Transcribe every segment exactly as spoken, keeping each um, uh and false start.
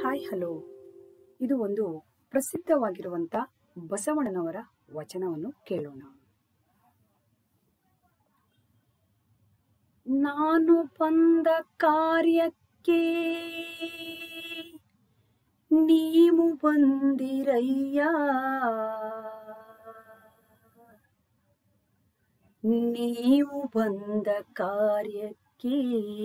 Hi hello. ಇದು ಒಂದು ಪ್ರಸಿದ್ಧವಾಗಿರುವಂತ ಬಸವಣ್ಣನವರ ವಚನವನ್ನು ಕೇಳೋಣ. ನಾನು ಬಂದ ಕಾರ್ಯಕ್ಕೆ ನೀವು ಬಂದಿರಯ್ಯ, ನೀವು ಬಂದ ಕಾರ್ಯಕ್ಕೆ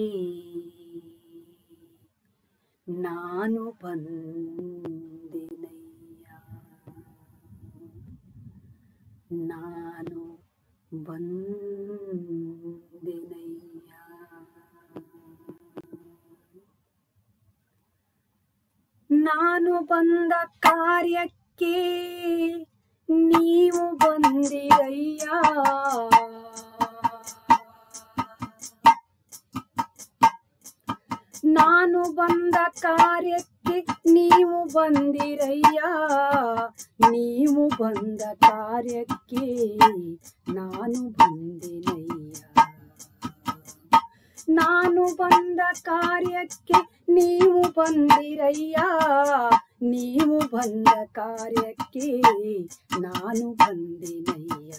ನಾನು ಬಂದಿನಯ್ಯ, ನಾನು ಬಂದಿನಯ್ಯ. ನಾನು ಬಂದ ಕಾರ್ಯಕ್ಕೆ ನೀವು ಬಂದಿರಯ್ಯ, ನಾನು ಬಂದ ಕಾರ್ಯಕ್ಕೆ ನೀವು ಬಂದಿರಯ್ಯ, ನೀವು ಬಂದ ಕಾರ್ಯಕ್ಕೆ ನಾನು ಬಂದಿನಯ್ಯ, ನಾನು ಬಂದ ಕಾರ್ಯಕ್ಕೆ ನೀವು ಬಂದಿರಯ್ಯ, ನೀವು ಬಂದ ಕಾರ್ಯಕ್ಕೆ ನಾನು ಬಂದಿನಯ್ಯ.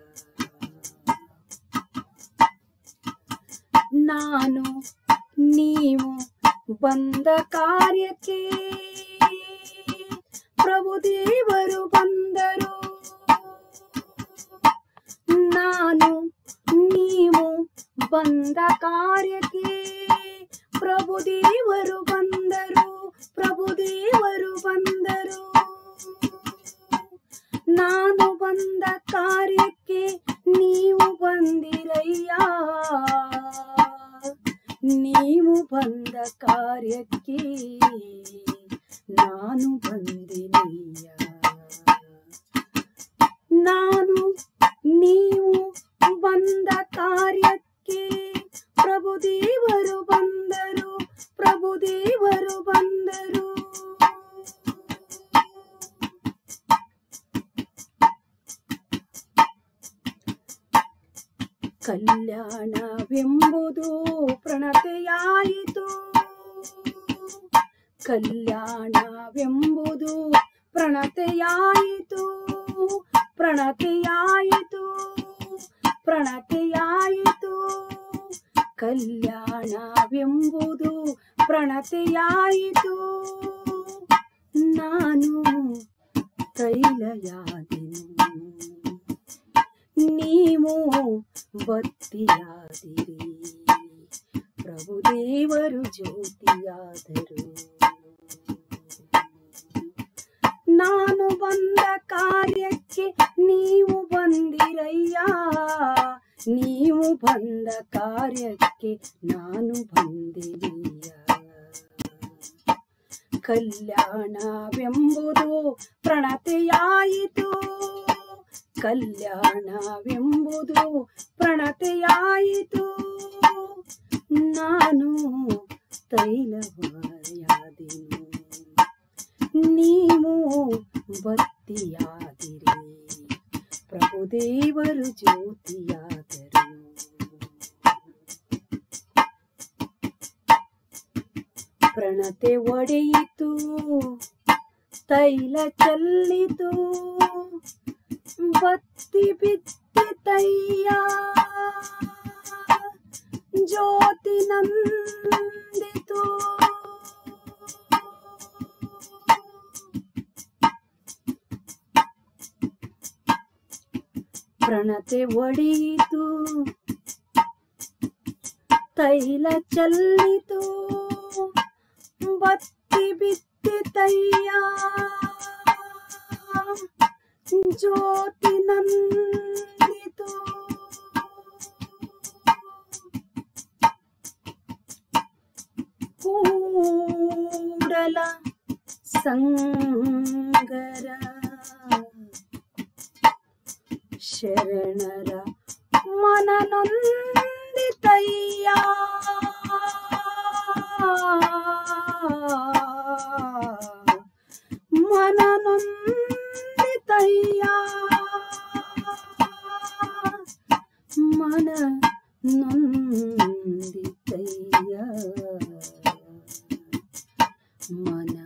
ನಾನು ನೀವು ಬಂದ ಕಾರ್ಯಕ್ಕೆ ಪ್ರಭುದೇವರು ಬಂದರು, ನಾನು ನೀವು ಬಂದ ಕಾರ್ಯಕ್ಕೆ ಪ್ರಭುದೇವರು ಬಂದರು, ಪ್ರಭುದೇವರು ಬಂದರು. ನಾನು ಬಂದ ಕಾರ್ಯಕ್ಕೆ ನೀವು ಬಂದಿರಯ್ಯ, ನೀವು ಬಂದ ಕಾರ್ಯಕ್ಕೆ ನಾನು ಬಂದಿನಯ್ಯ. ನಾನು ನೀವು ಬಂದ ಕಾರ್ಯಕ್ಕೆ ಪ್ರಭುದೇವರು ಬಂದರು, ಪ್ರಭುದೇವರು ಬಂದರು. ಕಲ್ಯಾಣವೆಂಬುದು ಪ್ರಣತೆಯಾಯಿತು, ಕಲ್ಯಾಣವೆಂಬುದು ಪ್ರಣತೆಯಾಯಿತು, ಪ್ರಣತೆಯಾಯಿತು, ಪ್ರಣತೆಯಾಯಿತು. ಕಲ್ಯಾಣವೆಂಬುದು ಪ್ರಣತೆಯಾಯಿತು, ನಾನು ತೈಲಯಾದೆನು, ನೀವು ಬತ್ತಿಯಾದಿರಿ, ಪ್ರಭುದೇವರು ಜ್ಯೋತಿಯಾದರು. ನಾನು ಬಂದ ಕಾರ್ಯಕ್ಕೆ ನೀವು ಬಂದಿರಯ್ಯ, ನೀವು ಬಂದ ಕಾರ್ಯಕ್ಕೆ ನಾನು ಬಂದಿರಯ್ಯ. ಕಲ್ಯಾಣವೆಂಬುದು ಪ್ರಣತೆಯಾಯಿತು, ಕಲ್ಯಾಣವೆಂಬುದು ಪ್ರಣತೆಯಾಯಿತು, ನಾನು ತೈಲವಾಯಾದೆನು, ನೀವು ಬತ್ತಿಯಾದಿರಿ, ಪ್ರಭುದೇವರು ಜ್ಯೋತಿಯಾದರು. ಪ್ರಣತೆ ಒಡೆಯಿತು, ತೈಲ ಚೆಲ್ಲಿತು, ಬತ್ತಿ ಬಿತ್ತಿತಯ್ಯ, ಜ್ಯೋತಿ ನಂದಿತು. ಪ್ರಣತೆ ಒಡೆಯಿತು, ತೈಲ ಚೆಲ್ಲಿತು, ಬತ್ತಿ ಬಿತ್ತಿತಯ್ಯ, ಜ್ಯೋತಿ ನಂದಿತು. ಕೂಡಲ ಸಂಗರ ಶರಣರ ಮನನೊಂದಿತಯ್ಯ, ಮನನೊಂದಿತಯ್ಯ, ಮನ ನೊಂದಿತಯ್ಯ, ಮನ